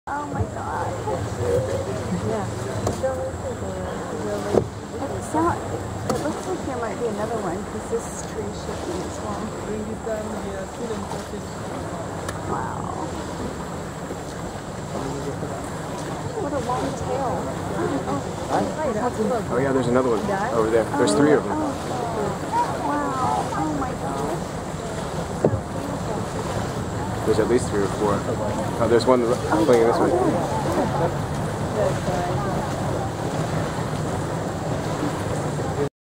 Oh my god. Yeah. It looks like there might be another one because this tree is shifting as well. Wow. What a long tail. Oh yeah, there's another one over there. There's three of them. Wow. Oh my gosh. So beautiful. There's at least 3 or 4. Oh, there's one playing this one.